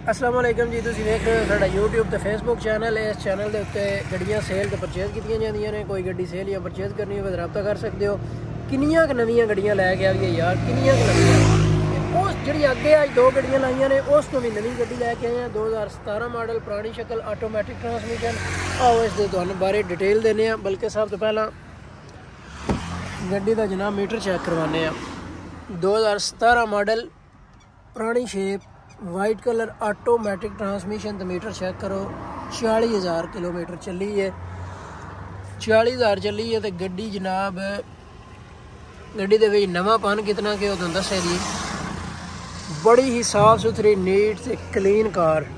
अस्सलाम वालेकुम जी। तुसीं देख रहे हो साडा यूट्यूब ते फेसबुक चैनल है। इस चैनल के उत्ते गड्डियां सेल ते परचेज कीतियां जांदियां ने। कोई गड्डी सेल या परचेज करनी हो तो रब्ता कर सकते हो। किन्नियां नवीं गड्डियां लैके आइए यार, किन्नियां नवीं। उस जी अगे अज दो गड्डियां लाइया ने, उस तो भी नवी गड्डी लैके आए हैं 2017 मॉडल, पुरानी शक्ल, ऑटोमैटिक ट्रांसमिशन। आओ इसके तुहानू बारे डिटेल देने। बल्कि सब तो पहला गड्डी का जनाब मीटर चेक करवाने। 2017 मॉडल, पुरानी shape, white colour, automatic transmission. तो मीटर चेक करो, 46,000 किलोमीटर चली है। 46,000 चली है तो गड्डी जनाब गड्डी के नवापन कितना कि तुम दसे दी। बड़ी ही साफ सुथरी, नीट से क्लीन कार।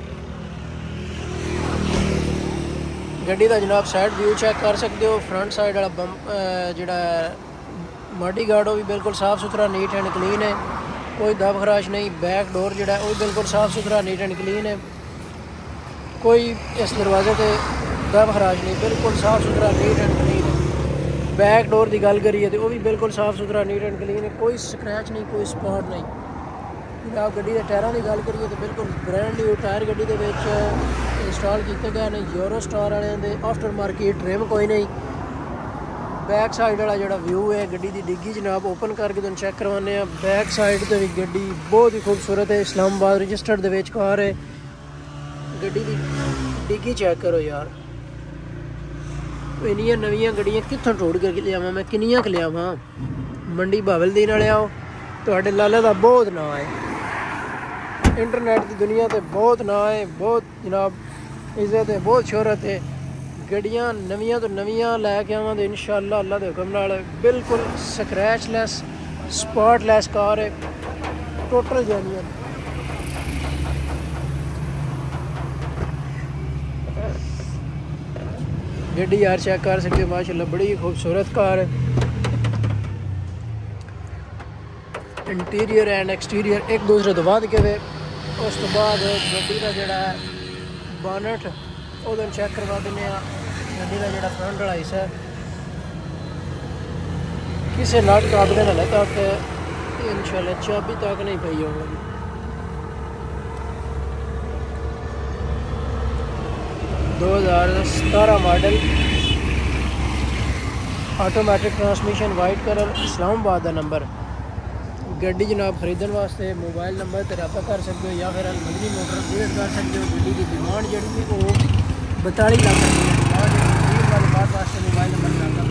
गड्डी का जनाब साइड व्यू चेक कर सकते हो। फ्रंट साइड वाला बंप जोड़ा मॉडी गार्ड वो भी बिल्कुल साफ सुथरा, नीट एंड क्लीन है, कोई दब खराश नहीं। बैक डोर जोड़ा वो बिल्कुल साफ सुथरा, नीट एंड क्लीन है, कोई इस दरवाजे से दब खराश नहीं, बिल्कुल साफ सुथरा, नीट एंड क्लीन है। बैक डोर की गल करिए तो वह भी बिल्कुल साफ सुथरा, नीट एंड क्लीन है, कोई स्क्रैच नहीं, कोई स्पॉट नहीं। जनाब गड्डी के टायरों की गल करिए तो बिल्कुल ब्रांड न्यू टायर गड्डी के इंस्टॉल किए गए हैं यूरो स्टार वाले। आफ्टर मार्केट ट्रिम कोई नहीं। बैक साइड वाला जो व्यू है गड्डी की डिग्गी जनाब ओपन करके तुम चेक करवाने। बैक साइड से भी गड्डी बहुत ही खूबसूरत है, इस्लामाबाद रजिस्टर्ड दे कार है। गड्डी की डिग्गी चेक करो यार, इन्नियां नवीं गड्डियां कित्थों टोड़ करके लियावा मैं, किन्नियां लियावा। मंडी बहावलदीन वाले आओ, तुहाडे लाले का बहुत ना है, इंटरनेट की दुनिया ते बहुत ना है, बहुत जनाब इज्जत है, बहुत शोहरत है। गड्डियां नवीं तो नवीं लैके आवां तो इंशाअल्लाह अल्लाह के हुक्म नाल बिल्कुल स्क्रैचलैस, स्पॉटलैस कार है, टोटल जेन्युइन। गड्डी यार चेक कर सकते हो, माशाल्लाह बड़ी खूबसूरत कार है। इंटीरियर एंड एक्सटीरियर एक दूसरे तो बाद के वे। उस तो बाद गड्डी का जोड़ा बॉनेट वो चेक करवा देने। गड्डी का जोड़ा फ्रंट वाला हिस्सा है किसी नट काटने हले तक इंशाल्लाह चाबी तक नहीं पई होगी। दो 2017 model, automatic transmission, white colour, Islamabad का नंबर। गड्डी जनाब खरीदने वास्ते मोबाइल नंबर पर रब्ता कर सकते हो या फिर मदनी मोटर विजिट कर सकते हो। गड्डी की डिमांड जी वो 42 लाख रुपये वाले बात वास्ते मोबाइल नंबर